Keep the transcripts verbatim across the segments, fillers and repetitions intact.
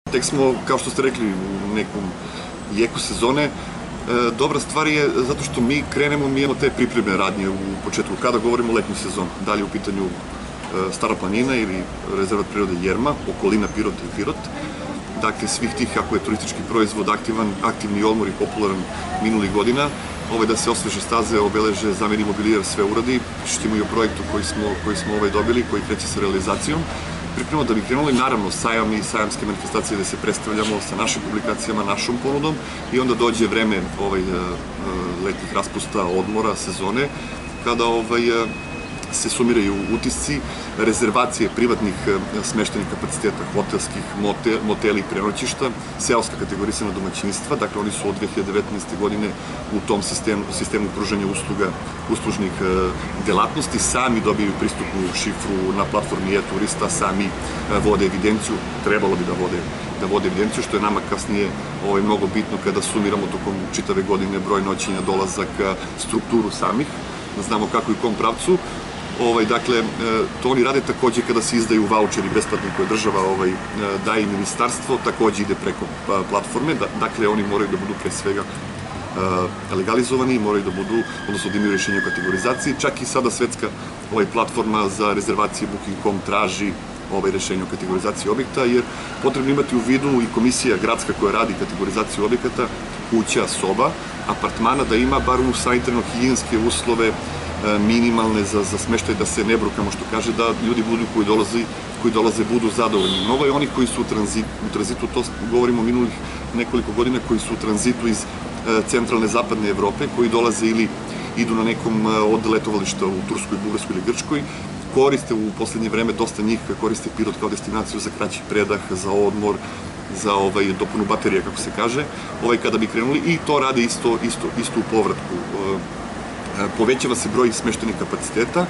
Tek smo, kao što ste rekli, u nekom jeku sezone. Dobra stvar je zato što mi krenemo, mi imamo te pripremne radnje u početku, kada govorimo o letnju sezonu. Dalje u pitanju Stara planina ili rezervat prirode Jerma, okolina Pirot i Pirot. Dakle, svih tih, kako je turistički proizvod aktivan, aktivni odmor i popularan minulih godina, da se osveže staze, obeleže, zameni mobilijer, sve uradi. Pričamo i o projektu koji smo dobili, koji kreće sa realizacijom. Pripremamo da bi krenuli, naravno, sajam i sajamske manifestacije gde se predstavljamo sa našim publikacijama, našom ponudom i onda dođe vreme letnjih raspusta, odmora, sezone, kada se sumiraju utisci, rezervacije privatnih smeštenih kapaciteta, hotelskih, moteli, prenoćišta, seoska kategorisana domaćinstva, dakle oni su od dve hiljade devetnaeste. godine u tom sistemu pružanja usluga, uslužnih delatnosti, sami dobiju pristupnu šifru na platformi e-turista, sami vode evidenciju, trebalo bi da vode evidenciju, što je nama kasnije mnogo bitno kada sumiramo tokom čitave godine broj noćenja, dolazaka, strukturu samih, da znamo kako i u kom pravcu. Dakle, to oni rade takođe kada se izdaju vaučeri besplatni koje država daje i ministarstvo, takođe ide preko platforme, dakle oni moraju da budu pre svega legalizovani, moraju da budu, odnosno da imaju rešenje o kategorizaciji, čak i sada svetska platforma za rezervacije booking dot com traži rešenje o kategorizaciji objekta, jer potrebno imati u vidu i komisija gradska koja radi kategorizaciju objekata, kuća, soba, apartmana, da ima bar u sanitarno-higijenske uslove minimalne za smeštaj, da se ne brukamo, što kaže, da ljudi koji dolaze budu zadovoljni. Mnogo je onih koji su u tranzitu, to govorimo minulih nekoliko godina, koji su u tranzitu iz centralne zapadne Evrope, koji dolaze ili idu na nekom od letovališta u Turskoj, Bugarskoj ili Grčkoj, koriste u poslednje vreme, dosta njih koriste Pirot kao destinaciju za kraći predah, za odmor, za dopunu baterija, kako se kaže, kada bi krenuli, i to rade isto u povratku. Povećava se broj smeštenih kapaciteta,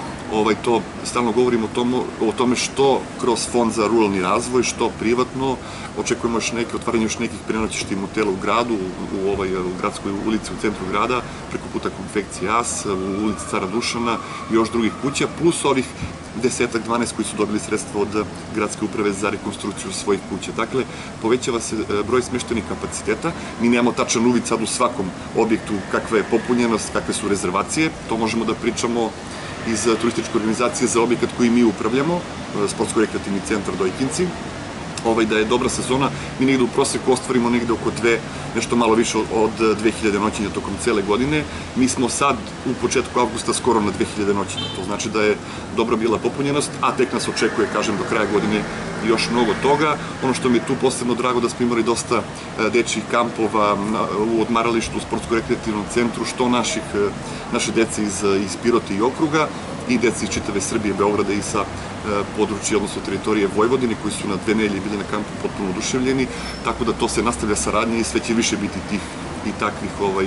to stalno govorimo o tome što kroz Fond za ruralni razvoj, što privatno, očekujemo još neke, otvaranje još nekih prenoćišta i motela u gradu, u gradskoj ulici u centru grada, preko puta Konfekcije As, u ulici Cara Dušana i još drugih kuća, plus ovih desetak, dvanaest koji su dobili sredstva od gradske uprave za rekonstrukciju svojih kuća. Dakle, povećava se broj smeštenih kapaciteta, mi nemamo tačan uvid sad u svakom objektu kakva je popunjenost, kakve su rezervacije, to možemo da pričamo iz turističke organizacije za objekat koji mi upravljamo, Sportsko-rekreativni centar Dojkinci, da je dobra sezona, mi negde u proseku ostvarimo negde oko dve, nešto malo više od dve hiljade noćenja tokom cele godine. Mi smo sad u početku avgusta skoro na dve hiljade noćenja, to znači da je dobra bila popunjenost, a tek nas očekuje, kažem, do kraja godine još mnogo toga. Ono što mi je tu posebno drago da smo imali dosta dečjih kampova u odmaralištu, u Sportsko-rekreativnom centru, što naše dece iz Pirota i okruga i dece iz čitave Srbije, Beograda i sa područja, odnosno teritorije Vojvodine, koji su na dve nedelje bili na kampu potpuno oduševljeni, tako da to se nastavlja saradnja i sve će više biti tih i takvih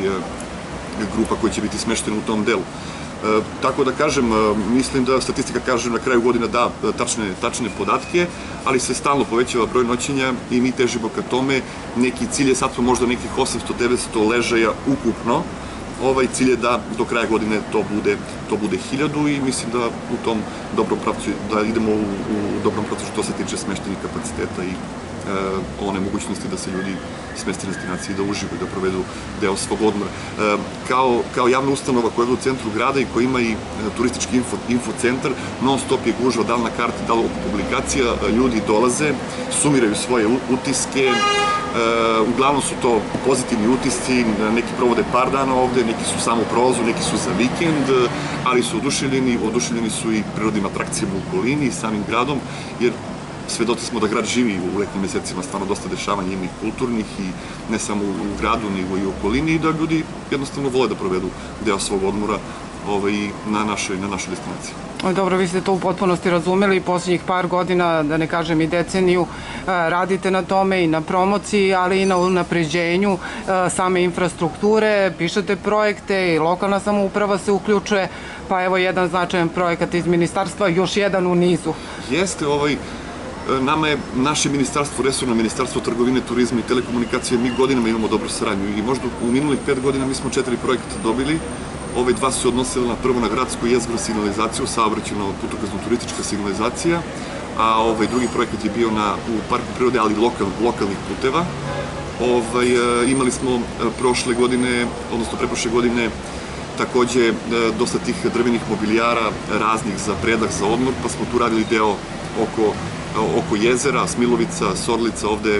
grupa koji će biti smešteni u tom delu. Tako da kažem, mislim da statistika kaže na kraju godina da tačne podatke, ali se stalno povećava broj noćenja i mi težimo ka tome. Neki cilj je, sad smo možda nekih osamsto do devetsto ležaja ukupno, ovaj cilj je da do kraja godine to bude hiljadu i mislim da u tom dobrom pravcu, da idemo u dobrom pravcu što se tiče smeštenih kapaciteta i one mogućnosti da se ljudi smeste na destinaciji, da uživaju, da provedu deo svog odmora. Kao javna ustanova koja je u centru grada i koja ima i turistički infocentar, non stop je gužva, da li na karti, da li oko publikacija, ljudi dolaze, sumiraju svoje utiske, uglavnom su to pozitivni utisci, neki provode par dana ovde, neki su samo u prolazu, neki su za vikend, ali su oduševljeni, oduševljeni su i prirodnim atrakcijama u okolini i samim gradom, jer svedoci smo da grad živi u letnjim mesecima, stvarno dosta dešavanja ima i kulturnih i ne samo u gradu, nego i u okolini i da ljudi jednostavno vole da provedu deo svog odmora na našoj destinaciji. Dobro, vi ste to u potpunosti razumeli, poslednjih par godina, da ne kažem i deceniju, radite na tome i na promociji, ali i na unapređenju same infrastrukture, pišete projekte i lokalna samouprava se uključuje, pa evo jedan značajan projekat iz ministarstva, još jedan u nizu. Jeste, ovaj... Nama je naše ministarstvo, resorno ministarstvo trgovine, turizma i telekomunikacije, mi godinama imamo dobru saradnju i možda u minulih pet godina mi smo četiri projekta dobili. Ove dva su se odnosile na prvo na gradsku jezgru signalizaciju, saobraćajno putokazno turistička signalizacija. a ovaj drugi projekat je bio na, u parku prirode, ali lokal, lokalnih puteva. Ovaj, imali smo prošle godine, odnosno preprošle godine, takođe dosta tih drvenih mobilijara raznih za predah, za odmor, pa smo tu radili deo oko, oko jezera, Smilovica, Sorlica, ovde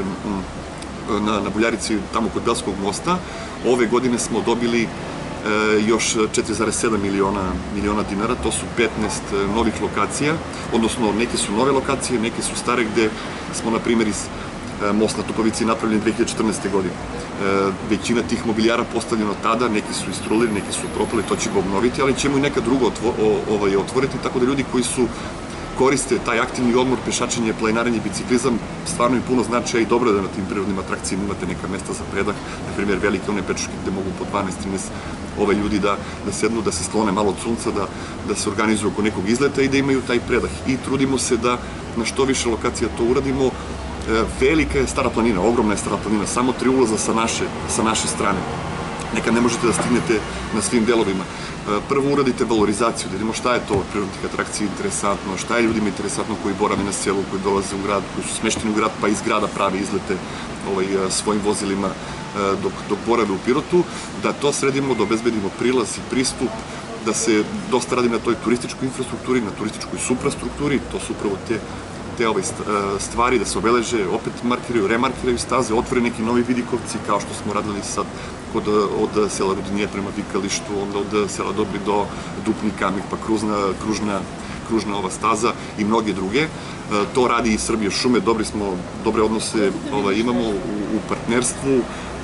na, na Buljarici, tamo kod Belskog mosta. Ove godine smo dobili e, još četiri zarez sedam miliona dinara, to su petnaest novih lokacija, odnosno neke su nove lokacije, neke su stare, gde smo, na primjer, iz e, most na Tupovici napravljen dve hiljade četrnaeste. godine. E, većina tih mobilijara postavljeno tada, neki su istrulili, neki su propali, to ćemo obnoviti, ali ćemo i neka druga otvo, o, ovaj, otvoriti, tako da ljudi koji su koriste taj aktivni odmor, pešačenje, planinarenje, biciklizam, stvarno im puno značaja i dobro je da na tim prirodnim atrakcijama imate neka mesta za predah, na primjer velike one pečuške gde mogu po dvanaest trinaest ove ljudi da, da sednu, da se sklone malo od sunca, da, da se organizuju oko nekog izleta i da imaju taj predah. I trudimo se da na što više lokacija to uradimo. E, velika je Stara planina, ogromna je Stara planina, samo tri ulaza sa naše, sa naše strane. Nekad ne možete da stignete na svim delovima. Prvo uradite valorizaciju, da vidimo šta je to od prirodnih atrakcija interesantno, šta je ljudima interesantno koji borave na selu, koji dolaze u grad, koji su smešteni u grad, pa iz grada prave izlete ovaj, svojim vozilima dok, dok borave u Pirotu, da to sredimo, da obezbedimo prilaz i pristup, da se dosta radi na toj turističkoj infrastrukturi, na turističkoj suprastrukturi, to su upravo te te ove stvari, da se obeleže, opet markiraju, remarkiraju staze, otvore neki novi vidikovci, kao što smo radili sad kod, od sela Rudinije prema Vikalištu, onda od sela Dobri do Dupnika, pa kruzna, kružna, kružna ova staza i mnoge druge. To radi i Srbije šume, dobri smo, dobre odnose ovaj, imamo u, u partnerstvu.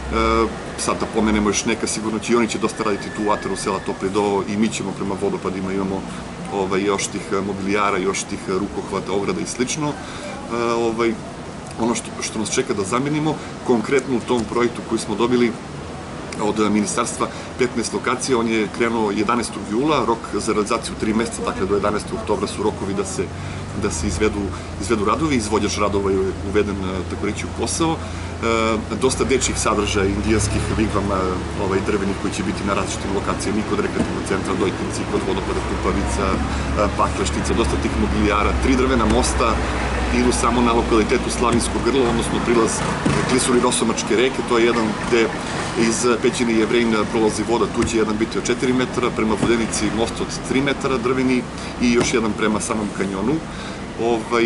Sad da pomenemo još neka, sigurno će i oni će dosta raditi tu u ataru sela Topli do i mi ćemo prema vodopadima, imamo ovaj, još tih mobilijara, još tih rukohvata, ograda i slično. Ovaj, ono što, što nas čeka da zamenimo, konkretno u tom projektu koji smo dobili od ministarstva, petnaest lokacija, on je krenuo jedanaestog jula, rok za realizaciju tri meseca, dakle do jedanaestog oktobra su rokovi da se, da se izvedu, izvedu radovi, izvođač radova je uveden, tako reći, u posao. E, dosta dečjih sadržaja, indijanskih vigvama, ovaj, drvenih koji će biti na različitim lokacijama, i kod rekreativnog centra Dojkinci, kod vodopada Tupavica, Pakleštica, dosta tih mobilijara, tri drvena mosta, idu samo na lokalitetu Slavinsko grlo, odnosno prilaz Klisuri Rosomačke reke, to je jedan gde iz Pećine Jevrejin prolazi voda, tu će jedan biti od četiri metra, prema Vodenici most od tri metra drveni i još jedan prema samom kanjonu. Ovaj,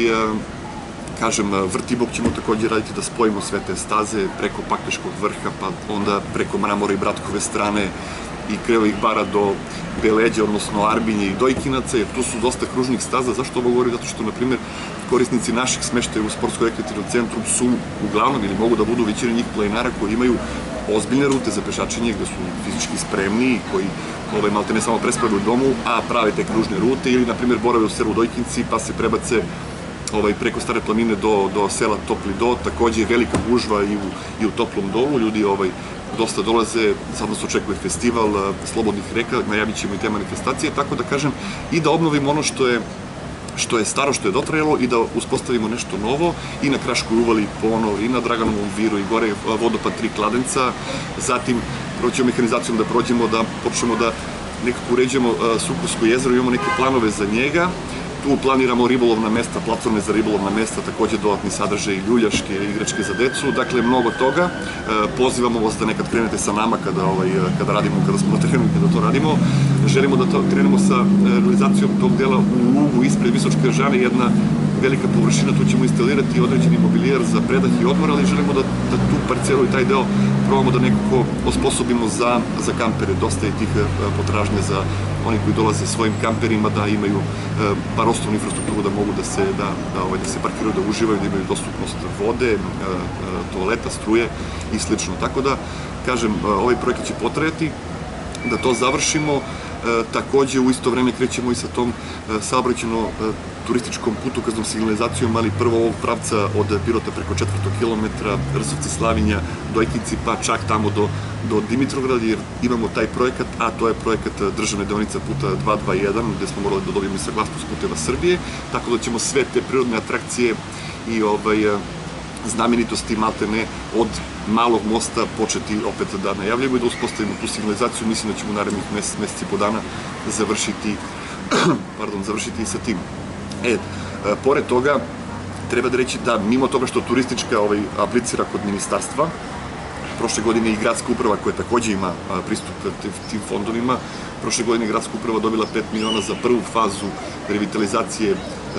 kažem, vrtibok ćemo takođe raditi da spojimo sve te staze preko Pakleškog vrha, pa onda preko Mramora i Bratkove strane i Krevovih bara do Beleđa, odnosno Arbinje i Dojkinaca, jer tu su dosta kružnih staza. Zašto ovo govorim? Zato što, na primjer, korisnici naših smeštaja u sportsko-rekreativnom centru su uglavnom, ili mogu da budu većina njih planinara koji imaju ozbiljne rute za pešačenje, gde su fizički spremni, koji ovaj, malte ne samo prespravaju u domu, a prave te kružne rute, ili, na primjer, borave u selu Dojkinci, pa se prebace ovaj, preko Stare planine do, do sela Topli do, takođe je velika gužva i u, i u Toplom dolu, ljudi ovaj, dosta dolaze, sad nas očekuje festival slobodnih reka, najavit ćemo i te manifestacije, tako da kažem, i da obnovimo ono što je što je staro, što je dotrajalo i da uspostavimo nešto novo i na Kraškoj uvali ponovo i na Draganovom viru i gore vodopad Tri Kladenca, zatim proćemo mehanizacijom da prođemo, da počnemo da nekako uređujemo Sukovsko jezero, imamo neke planove za njega. Tu planiramo ribolovna mesta, platforme za ribolovna mesta, takođe dodatni sadržaj, ljuljaške, igračke za decu, dakle mnogo toga. Pozivamo vas da nekad krenete sa nama kada, ovaj, kada radimo, kada smo na terenu, kada to radimo. Želimo da to, krenemo sa realizacijom tog dela u lugu ispred Visočke Žane, jedna velika površina, tu ćemo instalirati određeni mobilijar za predah i odmor, ali želimo da, da tu parcelu i taj deo probamo da nekako osposobimo za, za kampere. Dosta je tih potražnje za oni koji dolaze svojim kamperima, da imaju bar osnovnu infrastrukturu, da mogu da se, da, da, ovaj, da se parkiraju, da uživaju, da imaju dostupnost vode, toaleta, struje i slično. Tako da, kažem, ovaj projekat će potrajati, da to završimo. Takođe, u isto vreme krećemo i sa tom saobraćajno-turističkom putokaznom signalizacijom, ali prvo ovog pravca od Pirota preko četvrtog kilometra, Rsovci, Slavinja, Dojkinci, pa čak tamo do, do Dimitrovgrada, jer imamo taj projekat, a to je projekat državne deonica puta dva dva jedan, gde smo morali da dobijemo i saglasnost Puteva Srbije, tako da ćemo sve te prirodne atrakcije i ovaj, znamenitosti maltene od Malog mosta početi opet da najavljamo i da uspostavimo tu signalizaciju. Mislim da ćemo u narednih meseci po dana završiti, pardon, završiti i sa tim. E, pored toga, treba da reći da mimo toga što turistička aplicira kod ministarstva, prošle godine i gradska uprava koja takođe ima pristup tim fondovima, prošle godine gradska uprava dobila pet miliona za prvu fazu revitalizacije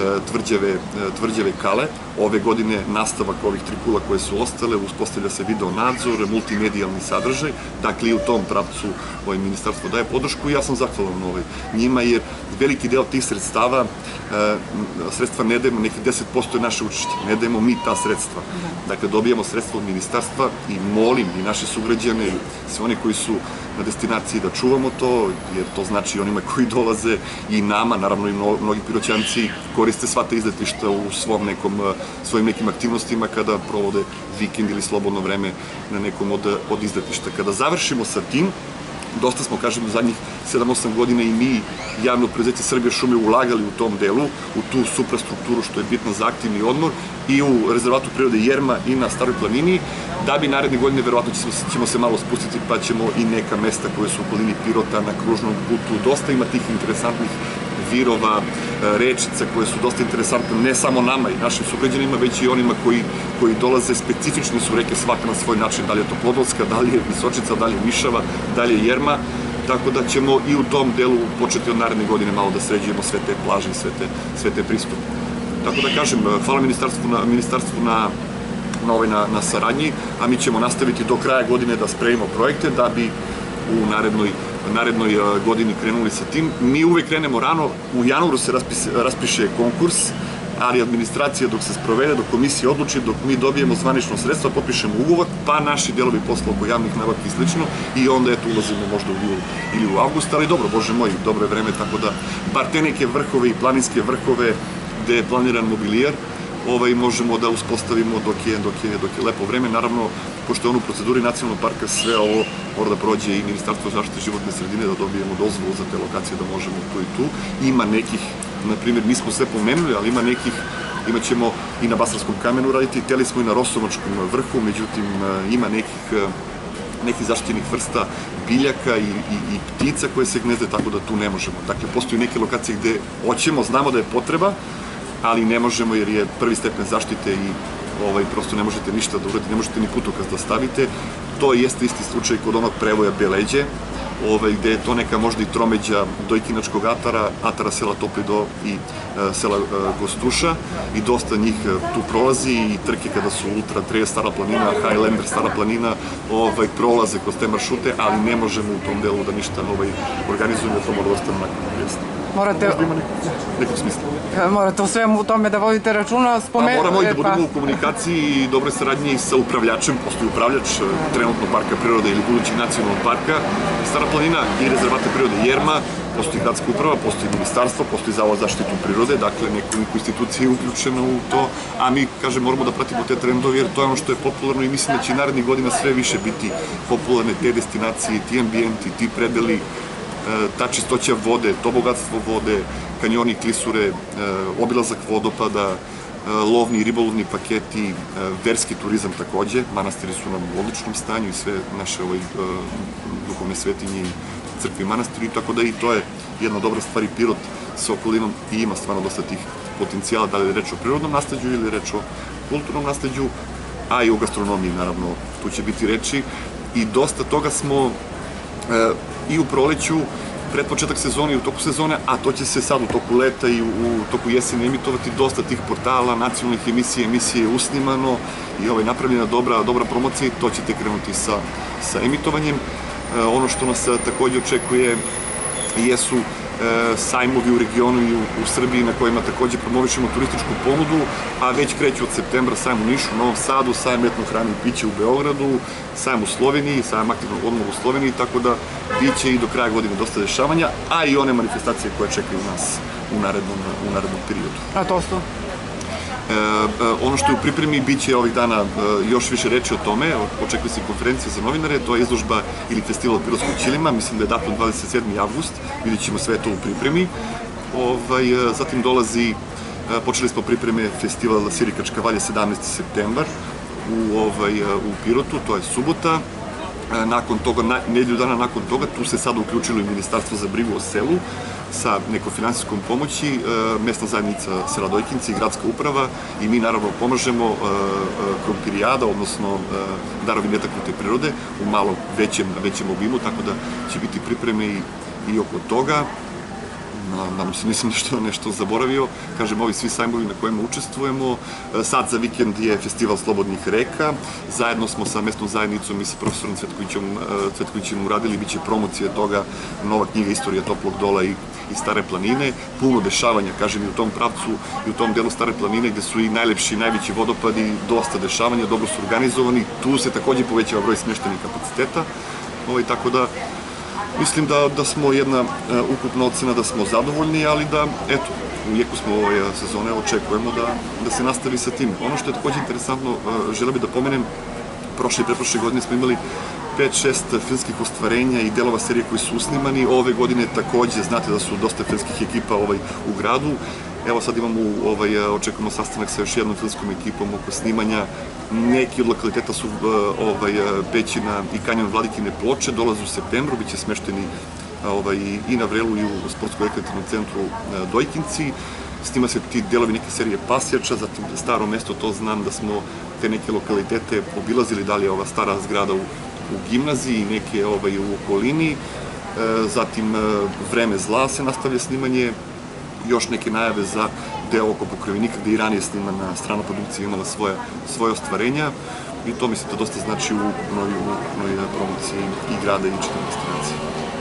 tvrđave Kale. Ove godine nastavak ovih trikula koje su ostale, uspostavlja se video nadzor, multimedijalni sadržaj, dakle i u tom pravcu ovaj ministarstvo daje podršku i ja sam zahvalan njima jer veliki deo tih sredstava, sredstva ne dajemo, neki deset posto je naše učešće, ne dajemo mi ta sredstva. Dakle, dobijamo sredstva od ministarstva i molim i naše sugrađane i sve oni koji su na destinaciji da čuvamo to, jer to znači onima koji dolaze i nama, naravno i mnogi Piroćanci koriste sva ta izletišta u svom nekom, svojim nekim aktivnostima kada provode vikend ili slobodno vreme na nekom od izletišta. Kada završimo sa tim, dosta smo, kažem, u zadnjih sedam osam godina i mi, javno preduzeće Srbije šume, ulagali u tom delu, u tu suprastrukturu što je bitno za aktivni odmor i u rezervatu prirode Jerma i na Staroj planini, da bi naredne godine verovatno ćemo se malo spustiti pa ćemo i neka mesta koje su u okolini Pirota na kružnom putu. Dosta ima tih interesantnih virova, rečica koje su dosta interesantne ne samo nama i našim sugrađanima, već i onima koji dolaze. Specifične su reke svaka na svoj način, da li je to Podolska, da li je Visočica, da li je Mišava, da li je Jerma, tako da ćemo i u tom delu početi od naredne godine malo da sređujemo sve te plaže i sve te pristupe. Tako da kažem, hvala ministarstvu na saradnji, a mi ćemo nastaviti do kraja godine da spremimo projekte da bi u narednoj godini krenuli sa tim. Mi uvek krenemo rano, u januaru se raspiše konkurs, ali administracija dok se sprovede, dok komisija odluči, dok mi dobijemo zvanično sredstva, potpišemo ugovor, pa naši delovi posla oko javnih nabavki i slično i onda eto ulazimo možda u jul ili u avgust, ali dobro, bože moj, dobro je vreme, tako da bar te neke vrhove i planinske vrhove gde je planiran mobilijar, možemo da uspostavimo dok je lepo vreme. Naravno, pošto je on u proceduri nacionalnog parka, sve ovo mora da prođe i Ministarstvo zaštite životne sredine, da dobijemo dozvolu za te lokacije, da možemo tu i tu. Ima nekih, na primjer, nismo sve pomenuli, ali ima nekih, imat ćemo i na Basarskom kamenu raditi, hteli smo i na Rosovačkom vrhu, međutim, ima nekih zaštićenih vrsta biljaka i ptica koje se gnezde, tako da tu ne možemo. Dakle, postoji neke lokacije gde hoćemo, znamo da je potreba, ali ne možemo jer je prvi stepen zaštite i prosto ne možete ništa da uradite, ne možete ni putokaz da stavite. To jeste isti slučaj kod onog prevoja Beleđe, gde je to neka možda i tromeđa Dojkinačkog atara, atara sela Toplido i sela Gostuša i dosta njih tu prolazi i trke kada su Ultra Trail Stara planina, Highlander Stara planina, prolaze kroz te maršrute, ali ne možemo u tom delu da ništa organizujemo, to mora da ostane onako jasno. Morate... Možda ima nekog smisla. Morate u svemu tome da vodite računa. Moramo i da budemo u komunikaciji i dobre saradnje i sa upravljačem, postoji upravljač trenutno Parka prirode ili budućeg nacionalnog parka, Stara planina i rezervata prirode Jerma, postoji gradska uprava, postoji ministarstvo, postoji Zavod za zaštitu prirode, dakle nekoliko institucija je uključeno u to, a mi, kažem, moramo da pratimo te trendove jer to je ono što je popularno i mislim da će narednih godina sve više biti popularne te destinacije, ti ambijenti, ti predeli, ta čistoća vode, to bogatstvo vode, kanjoni, klisure, obilazak vodopada, lovni i ribolovni paketi, verski turizam takođe, manastiri su nam u odličnom stanju i sve naše duhovne svetinje i crkve i manastiri, tako da i to je jedna dobra stvar i Pirot sa okolinom i ima stvarno dosta tih potencijala, da li je reč o prirodnom nasleđu ili je reč o kulturnom nasleđu, a i o gastronomiji, naravno, tu će biti reči i dosta toga smo i u proleću, pred početak sezone i u toku sezone, a to će se sad u toku leta i u toku jeseni emitovati dosta tih portala, nacionalnih emisija, emisije je usnimano i napravljena dobra promocija i to ćete krenuti sa emitovanjem. Ono što nas takođe očekuje jesu sajmovi u regionu i u Srbiji na kojima takođe promovišemo turističku ponudu, a već kreću od septembra sajam u Nišu, u Novom Sadu, sajam etnog hrane i piće u Beogradu, sajam u Sloveniji, sajam aktivnog odmora u Sloveniji, tako da bit će i do kraja godine dosta dešavanja, a i one manifestacije koje čekaju nas u narednom periodu. A to su? Ono što je u pripremi, bit će ovih dana još više reči o tome, očekuje se konferencija za novinare, to je izložba ili festival Pirotskog ćilima, mislim da je datum dvadeset sedmi avgust, vidjet ćemo sve to u pripremi. Zatim dolazi, počeli smo pripreme festivala Sirikačka valja sedamnaesti septembar u Pirotu, to je subota. Nakon toga, nedelju dana nakon toga, tu se sada uključilo i Ministarstvo za brigu o selu, sa nekom finansijskom pomoći, mesna zajednica Sela Dojkinci i gradska uprava i mi naravno pomažemo krompirijada, odnosno darovi netaknute prirode u malo većem, većem obimu, tako da će biti pripreme i, i oko toga. Nadam se, nisam nešto, nešto zaboravio. Kažem, ovi svi sajmovi na kojima učestvujemo. Sad za vikend je festival Slobodnih reka. Zajedno smo sa mesnom zajednicom i sa profesorom Cvetkovićem, Cvetkovićem uradili, bit će promocije toga, nova knjiga Istorija Toplog dola i, i Stare planine. Puno dešavanja, kažem, i u tom pravcu i u tom delu Stare planine gde su i najlepši i najveći vodopadi, dosta dešavanja, dobro su organizovani. Tu se takođe povećava broj smeštenih kapaciteta. Ovaj, tako da, mislim da, da smo jedna uh, ukupna ocena da smo zadovoljni, ali da, eto, u jeku smo ove sezone, očekujemo da, da se nastavi sa tim. Ono što je takođe interesantno, uh, želeo bih da pomenem, prošle i preprošle godine smo imali pet šest filmskih ostvarenja i delova serije koji su usnimani. Ove godine takođe, znate da su dosta filmskih ekipa ovaj, u gradu. Evo sad imamo, ovaj, očekujemo sastanak sa još jednom filmskom ekipom oko snimanja. Neki od lokaliteta su ovaj, Pećina i kanjon Vladikine ploče, dolaze u septembru, bit će smešteni ovaj, i na Vrelu i u sportsko-rekreativnom centru Dojkinci. Snima se ti delovi neke serije Pasjača, zatim Staro mesto, to znam da smo te neke lokalitete obilazili, da li je ova stara zgrada u, u gimnaziji, neke ovaj, u okolini. Zatim Vreme zla se nastavlja snimanje, još neke najave za deo oko Pokrovenika, gde i ranije snimana strana produkcija imala svoje, svoje ostvarenja i to mislim da dosta znači u ukupnoj, ukupnoj promociji i grada i čitave destinacije.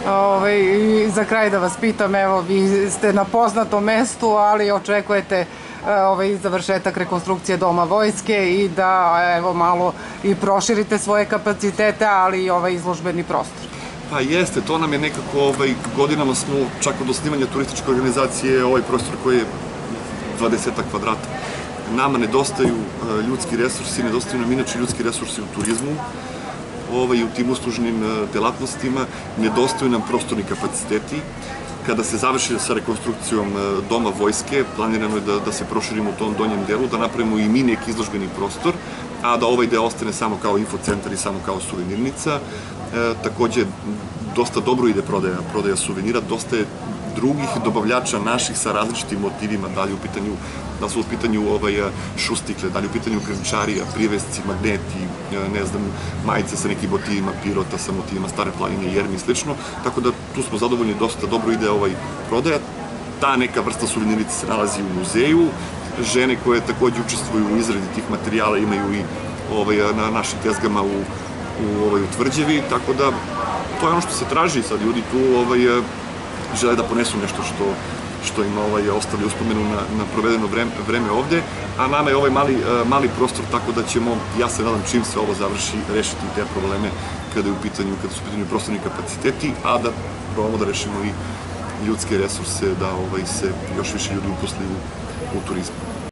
Ove, za kraj da vas pitam, evo, vi ste na poznatom mestu, ali očekujete ovaj završetak rekonstrukcije Doma vojske i da evo malo i proširite svoje kapacitete, ali i ovaj izložbeni prostor. Pa jeste, to nam je nekako, ovaj, godinama smo čak od osnivanja turističke organizacije, ovaj prostor koji je dvadesetak kvadrata. Nama nedostaju ljudski resursi, nedostaju nam inače ljudski resursi u turizmu, ovaj, u tim uslužnim delatnostima, nedostaju nam prostorni kapaciteti. Kada se završi sa rekonstrukcijom Doma vojske, planirano je da, da se proširimo u tom donjem delu, da napravimo i mi neki izložbeni prostor, a da ovaj deo ostane samo kao infocentar i samo kao suvenirnica. E, takođe, dosta dobro ide prodaja, prodaja suvenira, dosta je drugih dobavljača naših sa različitim motivima, da li u pitanju, da su u pitanju ovaj, šustikle, da li u pitanju krnčarija, privesci, magneti, ne znam, majice sa nekim motivima Pirota, sa motivima Stare planine, Jermi i slično, tako da tu smo zadovoljni, dosta dobro ide ovaj prodaja. Ta neka vrsta suvenirica se nalazi u muzeju, žene koje takođe učestvuju u izradi tih materijala imaju i ovaj, na našim tezgama u, u, ovaj, u Tvrđevi, tako da to je ono što se traži sad, ljudi tu ovaj, žele da ponesu nešto što, što im ovaj, ostavlja uspomenu na, na provedeno vreme, vreme ovde, a nama je ovaj mali, mali prostor, tako da ćemo, ja se nadam čim se ovo završi, rešiti te probleme kada, je u pitanju, kada su u pitanju prostorni kapaciteti, a da probamo da rešimo i ljudske resurse, da ovaj, se još više ljudi uposli u, u turizmu.